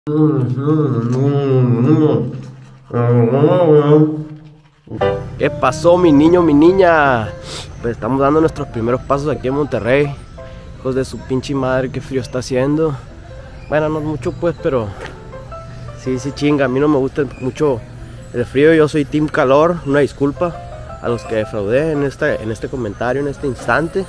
¿Qué pasó, mi niño, mi niña? Pues estamos dando nuestros primeros pasos aquí en Monterrey. Hijos de su pinche madre, qué frío está haciendo. Bueno, no mucho pues, pero sí chinga. A mí no me gusta mucho el frío, yo soy team calor. Una disculpa a los que defraudé en este comentario, en este instante.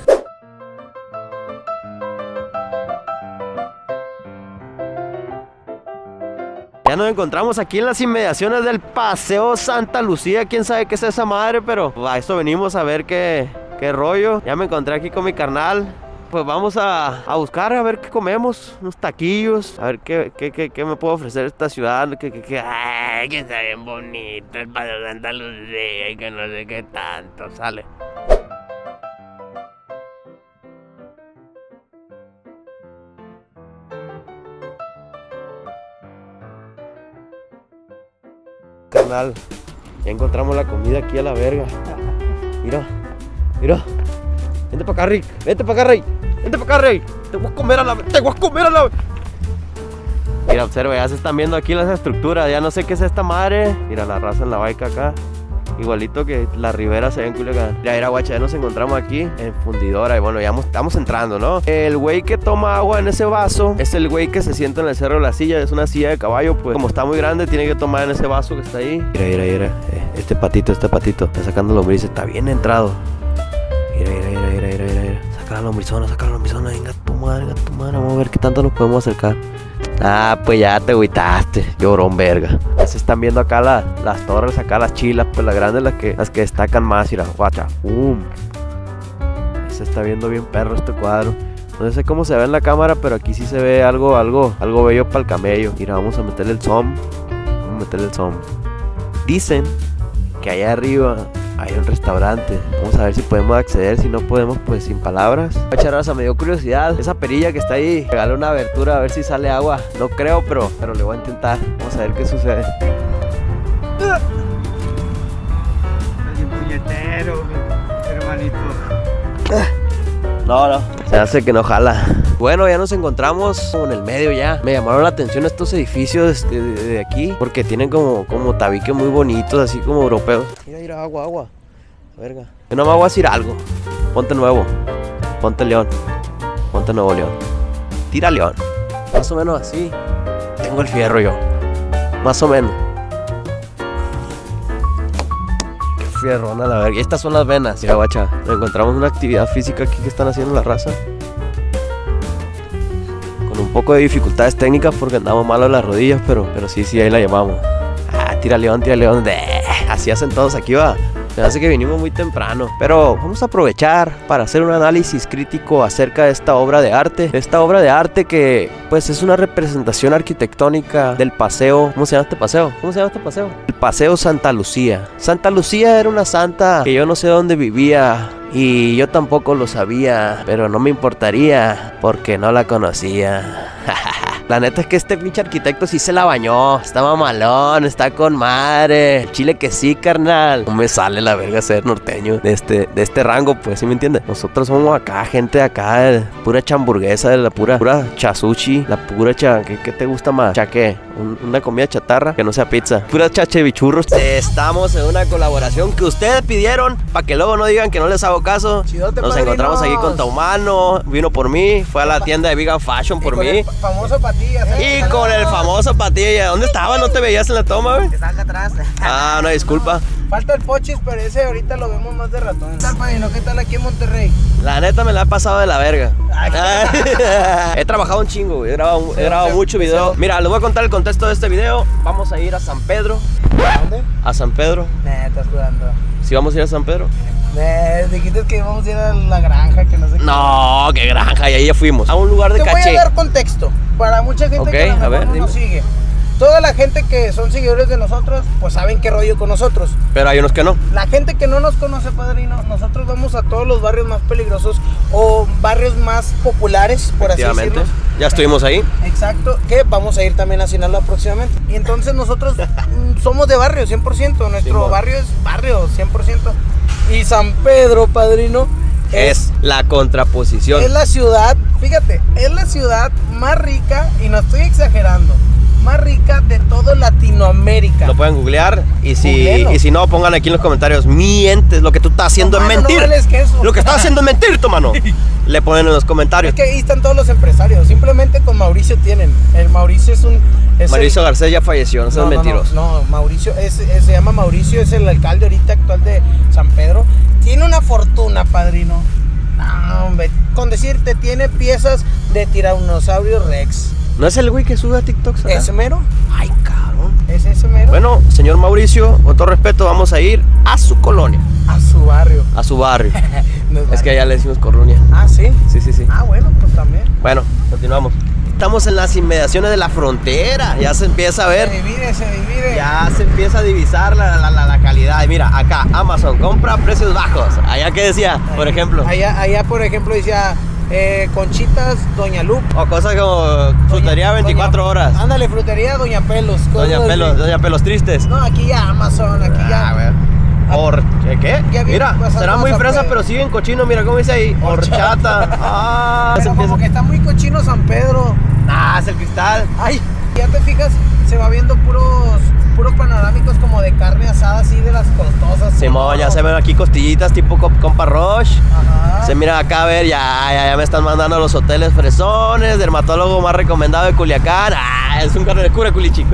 Ya nos encontramos aquí en las inmediaciones del Paseo Santa Lucía. Quién sabe qué es esa madre, pero a esto venimos a ver qué rollo. Ya me encontré aquí con mi carnal. Pues vamos a buscar a ver qué comemos, unos taquillos, a ver qué me puede ofrecer esta ciudad, ay, que está bien bonito el Paseo Santa Lucía y que no sé qué tanto, sale. Carnal, ya encontramos la comida aquí a la verga. Mira, vente para acá, Rick, vente para acá, Rey. Vente para acá, Rey. Te voy a comer a la... Mira, observa, ya se están viendo aquí las estructuras. Ya no sé qué es esta madre. Mira la raza en la baica acá. Igualito que la ribera se ve en Culiacán. Ya, guacha, ya nos encontramos aquí en Fundidora. Y bueno, ya estamos entrando, ¿no? El güey que toma agua en ese vaso es el güey que se sienta en el cerro de la silla. Es una silla de caballo, pues como está muy grande, tiene que tomar en ese vaso que está ahí. Mira. Este patito está sacando lombrices. Está bien entrado. Mira. Saca la lombrizona, venga tu madre, vamos a ver qué tanto nos podemos acercar. Ah, pues ya te agüitaste, llorón verga. Ya se están viendo acá las torres, acá las chilas, pues las grandes, las que destacan más, mira, guacha, se está viendo bien perro este cuadro. No sé cómo se ve en la cámara, pero aquí sí se ve algo bello para el camello. Mira, vamos a meterle el zoom. Dicen que allá arriba hay un restaurante. Vamos a ver si podemos acceder. Si no podemos, pues sin palabras. Raza, me dio curiosidad. Esa perilla que está ahí, regale una abertura a ver si sale agua. No creo, pero le voy a intentar. Vamos a ver qué sucede. El puñetero, hermanito. No. Se hace que no jala. Bueno, ya nos encontramos en el medio ya. Me llamaron la atención estos edificios de aquí, porque tienen como tabiques muy bonitos, así como europeos. Mira, agua. Verga. Yo no me voy a decir algo. Ponte Nuevo. Ponte León. Ponte Nuevo León. Tira León. Más o menos así. Tengo el fierro yo. Más o menos. Qué fierrona la verga. Y estas son las venas. Mira, guacha. Encontramos una actividad física aquí que están haciendo la raza. Con un poco de dificultades técnicas porque andamos malos en las rodillas, pero sí, ahí la llevamos. Ah, tira León. Así hacen todos aquí, va. Me hace que vinimos muy temprano, pero vamos a aprovechar para hacer un análisis crítico acerca de esta obra de arte. Esta obra de arte que pues es una representación arquitectónica del paseo. ¿Cómo se llama este paseo? El Paseo Santa Lucía. Santa Lucía era una santa que yo no sé dónde vivía y yo tampoco lo sabía, pero no me importaría porque no la conocía. La neta es que este pinche arquitecto sí se la bañó. Está mamalón, está con madre. Chile que sí, carnal. No me sale la verga ser norteño de este rango, pues, ¿sí me entiendes? Nosotros somos acá, gente de acá, pura chamburguesa, de la pura chasushi, la pura ¿qué te gusta más? ¿Qué? Una comida chatarra que no sea pizza. Pura chachebichurros. Estamos en una colaboración que ustedes pidieron, para que luego no digan que no les hago caso. Chidote, nos encontramos aquí con Taumano, vino por mí, fue a la tienda de Vegan Fashion por mí. Famoso Patillas. Y con el famoso Patilla. ¿Dónde estaba? ¿No te veías en la toma, güey? Está acá atrás. Ah, una disculpa. Falta el Pochis, pero ese ahorita lo vemos más de ratón. ¿Qué tal, padrino? ¿Qué tal aquí en Monterrey? La neta me la he pasado de la verga. He trabajado un chingo, güey. He grabado mucho video. Mira, les voy a contar el contexto de este video. Vamos a ir a San Pedro. ¿A dónde? A San Pedro. Estás jugando. ¿Sí vamos a ir a San Pedro? Dijiste que vamos a ir a la granja, que no sé qué. No, qué granja, y ahí ya fuimos. A un lugar de caché. Te voy a dar contexto. Para mucha gente que a lo mejor no nos sigue. Toda la gente que son seguidores de nosotros, pues saben qué rollo con nosotros. Pero hay unos que no. La gente que no nos conoce, padrino, nosotros vamos a todos los barrios más peligrosos o barrios más populares, por así decirlo. Ya estuvimos ahí. Exacto, que vamos a ir también a Sinaloa próximamente. Y entonces nosotros somos de barrio, 100%. Nuestro barrio es barrio, 100%. Y San Pedro, padrino, es la contraposición. Es la ciudad, fíjate, es la ciudad más rica, y no estoy exagerando, Latinoamérica. Lo pueden googlear y Googleenlo. si no, pongan aquí en los comentarios, mientes, lo que tú estás haciendo es mentir. No vales queso. Lo que estás haciendo es mentir, tu mano. Le ponen en los comentarios. Es que ahí están todos los empresarios. Simplemente con Mauricio tienen. El Mauricio es un... Mauricio Garcés ya falleció, no seas mentiroso. No, Mauricio se llama Mauricio, es el alcalde ahorita actual de San Pedro. Tiene una fortuna, padrino. No, hombre, con decirte, tiene piezas de Tiranosaurio Rex. ¿No es el güey que sube a TikTok? ¿Será? ¿Ese mero? Ay, cabrón. ¿Es ese mero? Bueno, señor Mauricio, con todo respeto, vamos a ir a su colonia. A su barrio. A su barrio. No es Es que barrio. allá le decimos colonia. Ah, ¿sí? Sí. Ah, bueno, pues también. Bueno, continuamos. Estamos en las inmediaciones de la frontera. Ya se empieza a ver. Se divide. Ya se empieza a divisar la calidad. Y mira, acá Amazon compra precios bajos. Allá que decía, por ejemplo. Allá, por ejemplo, decía Conchitas Doña Lupe. O cosas como frutería 24 horas. Ándale, frutería Doña Pelos. Doña Pelos Tristes. No, aquí ya Amazon, aquí ya. güey. ¿Qué? Ya vi Mira, pasando será muy San fresa, Pedro. pero siguen cochino. Mira cómo dice ahí. Horchata. Ah, se Pero como que empieza. está muy cochino San Pedro. Ah, es el cristal. Ay, ya te fijas, se va viendo puros panorámicos como de carne asada, así de las costosas. Simón, ya se ven aquí costillitas tipo compa Roche. Ajá. Se mira acá, a ver, ya me están mandando a los hoteles fresones, dermatólogo más recomendado de Culiacán. Ah, es un carro de cura culichi.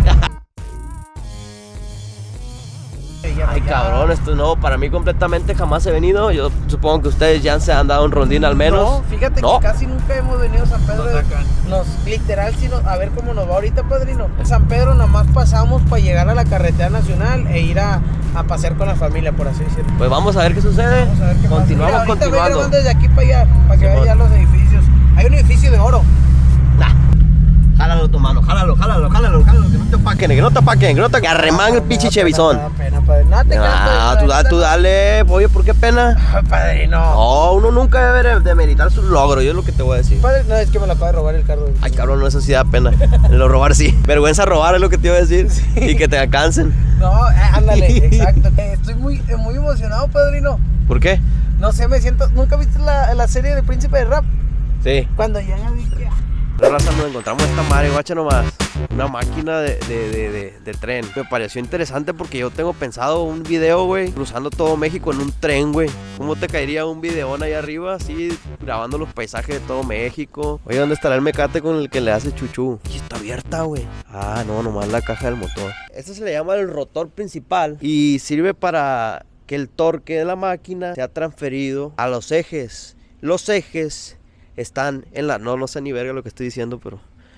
Ay, cabrón, esto es nuevo para mí completamente, jamás he venido. Yo supongo que ustedes ya se han dado un rondín al menos. No, fíjate No. que casi nunca hemos venido a San Pedro. Literal, a ver cómo nos va ahorita, padrino. En San Pedro nomás pasamos para llegar a la carretera nacional e ir a pasear con la familia, por así decirlo. Pues vamos a ver qué sucede. Vamos a ver qué pasa. Continuamos Mira, ahorita continuando. voy grabando desde aquí para allá, para que Simón. vean ya los edificios. Hay un edificio de oro. Nah. Jálalo tu mano, jálalo, que no te opaquen, que no te arreman el pinche chevizón. Me da pena, padre. No, te creas, Ah, padrino, tú dale, oye, ¿por qué pena? Ay, padrino. No, uno nunca debe demeritar sus logros, yo es lo que te voy a decir. Padre, no, es que me lo acaba de robar el carro. Ay, cabrón, no, eso sí da pena. Lo robar sí. Vergüenza robar es lo que te iba a decir. Y que te alcancen. No, ándale, exacto. Estoy muy emocionado, padrino. ¿Por qué? No sé, me siento. ¿Nunca viste la serie de Príncipe de Rap? Sí. Cuando ya vi que. Pero raza, nos encontramos esta madre, guacha nomás. Una máquina de tren. Me pareció interesante porque yo tengo pensado un video, güey, cruzando todo México en un tren, güey. ¿Cómo te caería un videón ahí arriba, así, grabando los paisajes de todo México? Oye, ¿dónde estará el mecate con el que le hace chuchú? Y está abierta, güey. Ah, no, nomás la caja del motor. Esto se le llama el rotor principal y sirve para que el torque de la máquina sea transferido a los ejes. Los ejes están en la... No sé ni verga lo que estoy diciendo, pero...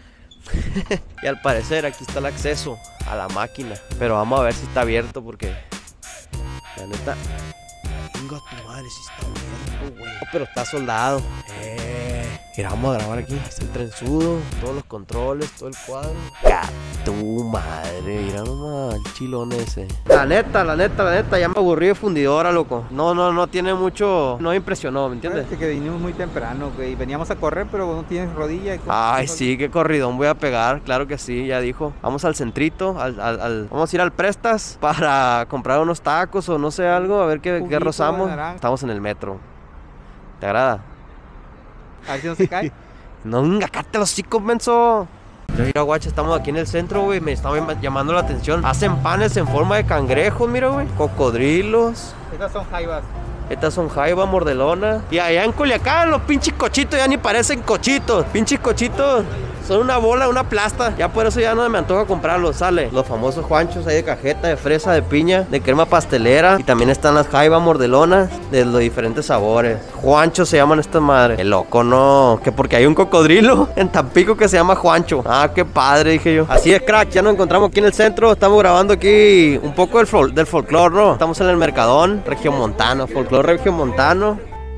Y al parecer aquí está el acceso a la máquina. Pero vamos a ver si está abierto porque... La neta... Venga tu madre, si está abierto, güey. No, pero está soldado. Mira, vamos a grabar aquí. Está el trenzudo, todos los controles, todo el cuadro. Tu madre, mira nomás el chilón ese. La neta, ya me aburrí de fundidora, loco. No tiene mucho... No me impresionó, ¿me entiendes? Fíjate que vinimos muy temprano, güey. Veníamos a correr, pero no tienes rodilla. Ay, sí, qué corridón voy a pegar, claro que sí, ya dijo. Vamos al centrito, vamos a ir al Prestas para comprar unos tacos o no sé algo, a ver qué Juguito de rozamos. naranja. Estamos en el metro. ¿Te agrada? A ver si no se cae. No, cállate los hocicos, menso. Mira, guacha, estamos aquí en el centro, güey. Me estaba llamando la atención. Hacen panes en forma de cangrejos, mira, güey. Cocodrilos. Estas son jaivas. Estas son jaiba, mordelona. Y allá en Culiacán los pinches cochitos ya ni parecen cochitos. Pinches cochitos son una bola, una plasta. Ya por eso ya no me antoja comprarlos. Sale los famosos juanchos ahí de cajeta, de fresa, de piña, de crema pastelera. Y también están las jaiba mordelonas de los diferentes sabores. Juanchos se llaman estas madres. El loco no, que porque hay un cocodrilo en Tampico que se llama Juancho. Ah, qué padre, dije yo. Así es, crack, ya nos encontramos aquí en el centro. Estamos grabando aquí un poco del folclore, ¿no? Estamos en el Mercadón regiomontano, folclore regiomontano.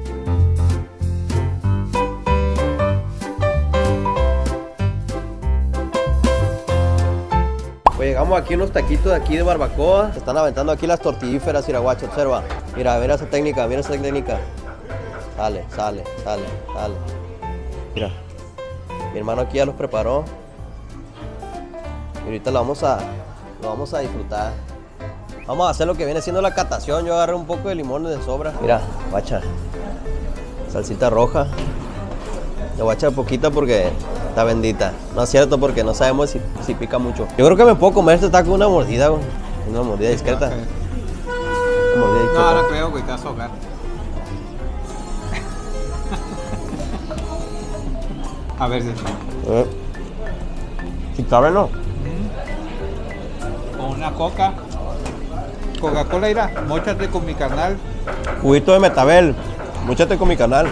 Pues llegamos aquí a unos taquitos de aquí de barbacoa. Se están aventando aquí las tortillíferas, iraguacho, observa. Mira esa técnica, mira esa técnica. Sale. Mira, mi hermano aquí ya los preparó. Y ahorita lo vamos a disfrutar. Vamos a hacer lo que viene siendo la catación. Yo agarré un poco de limones de sobra. Mira, guacha. Salsita roja. Le voy a echar poquita porque Está bendita. No es cierto porque no sabemos si pica mucho. Yo creo que me puedo comer este taco con una mordida, güey. Una mordida discreta. Una mordida discreta. No, no creo, güey, te vas a ahogar. A ver si... Si cabe, ¿no? Con una coca. Coca-Cola, irá. Móchate con mi carnal. Juguito de Metabel. Múchate con mi canal.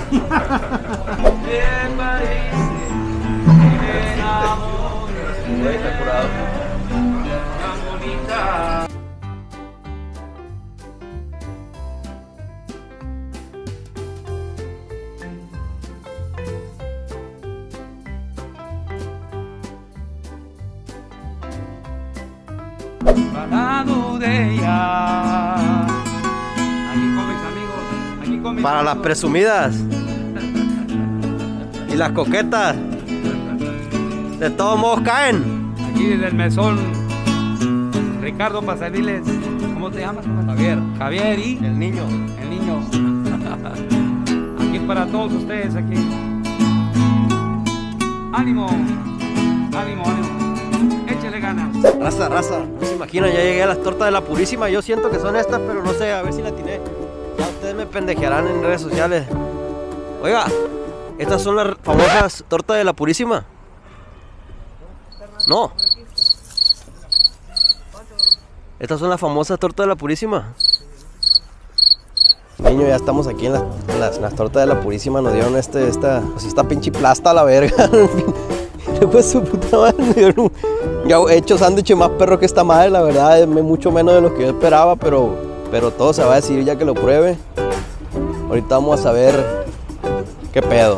Parado de ella. Aquí comes, amigos. Aquí comes. Para las presumidas. Y las coquetas. De todos modos caen. Aquí desde el mesón. Ricardo Pasadiles. ¿Cómo te llamas? Javier. Javier y El niño. el niño. Aquí para todos ustedes aquí. Ánimo. Ánimo, ánimo. Échale ganas. Raza, raza. No se imaginan, ya llegué a las tortas de la Purísima. Yo siento que son estas, pero no sé, a ver si la atiné. Ya ustedes me pendejearán en redes sociales. Oiga, estas son las famosas tortas de la Purísima. No. Estas son las famosas tortas de la Purísima. Niño, ya estamos aquí en las tortas de la Purísima. Nos dieron esta pinche plasta a la verga. Pues su puta madre. Yo he hecho sándwiches más perro que esta madre, la verdad, es mucho menos de lo que yo esperaba, pero todo se va a decidir ya que lo pruebe. Ahorita vamos a saber qué pedo.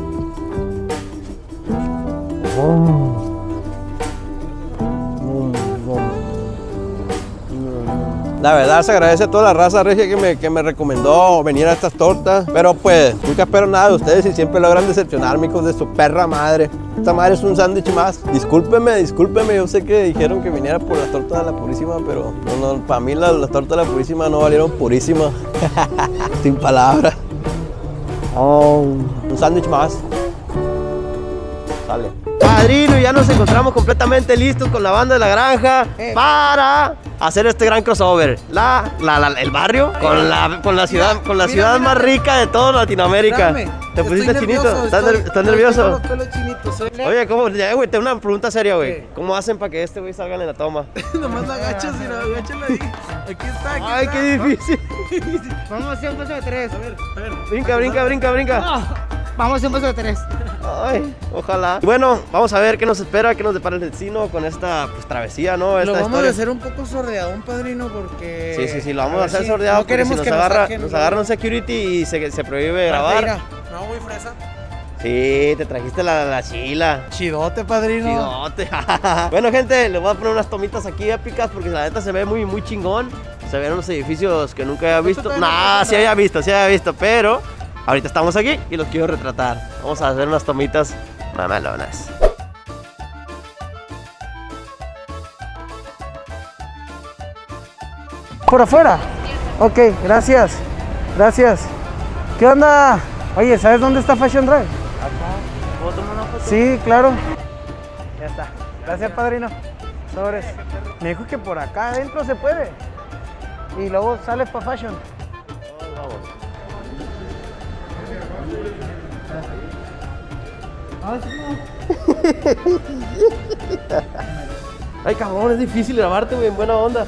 La verdad se agradece a toda la raza regia que me recomendó venir a estas tortas. Pero pues, nunca espero nada de ustedes y siempre logran decepcionarme, hijos de su perra madre. Esta madre es un sándwich más. Discúlpeme, yo sé que dijeron que viniera por las tortas de la Purísima, pero no, para mí las tortas de la Purísima no valieron purísima. Sin palabras. Un sándwich más. Sale. Padrino, ya nos encontramos completamente listos con la banda de la granja para hacer este gran crossover. El barrio con la ciudad más rica de toda Latinoamérica. ¿Te pusiste chinito? ¿Estás nervioso? Tengo los pelitos chinitos, ¿eh? Oye, ¿cómo? Ya, güey, tengo una pregunta seria, güey. ¿Cómo hacen para que este güey salga en la toma? Nomás la agachas y la agachan ahí. Aquí está, aquí Ay, está. qué difícil. Vamos a hacer un paso de 3. A ver. Brinca. Vamos a hacer un paso de 3. Ay, ojalá. Bueno, vamos a ver qué nos espera, qué nos depara el destino con esta pues, travesía, ¿no? Lo Esta vamos historia. a hacer un poco sordeadón, padrino, porque... Sí, lo vamos a hacer ver si sordeado no queremos porque si que nos agarra un security y se prohíbe grabar. Mira, no, muy fresa. Sí, te trajiste la chila. Chidote, padrino. Chidote. Bueno, gente, les voy a poner unas tomitas aquí épicas porque la neta se ve muy chingón. Se ven unos edificios que nunca había visto. Nah, sí había visto, pero ahorita estamos aquí y los quiero retratar. Vamos a hacer unas tomitas mamalonas. Por afuera. Ok, gracias. ¿Qué onda? Oye, ¿sabes dónde está Fashion Drive? ¿Puedo tomar una foto? Sí, claro. Ya está. Gracias, padrino. Sobres. Me dijo que por acá adentro se puede. Y luego sales para Fashion. Ay, cabrón, es difícil grabarte, güey, en buena onda.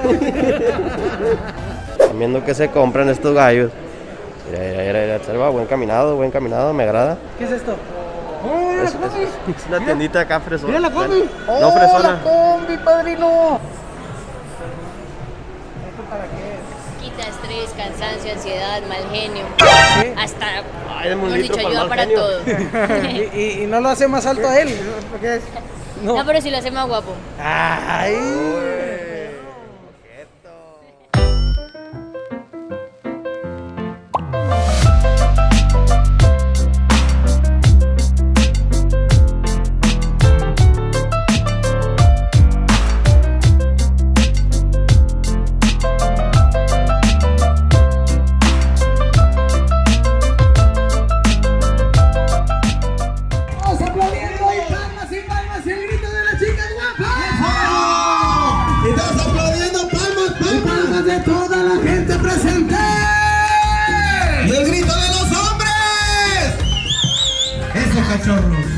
Están viendo que se compran estos gallos. Mira, observa, buen caminado, me agrada. ¿Qué es esto? Es una tiendita acá fresona. Mira la combi. No, fresona. La combi, padrino. Quita estrés, cansancio, ansiedad, mal genio. ¿Sí? Hasta, Ay, dame un mejor litro dicho, para el ayuda mal para genio. todo. Y no lo hace más alto a él. ¿Qué es? No, pero si lo hace más guapo. Ay. Vamos aplaudiendo y cachorros.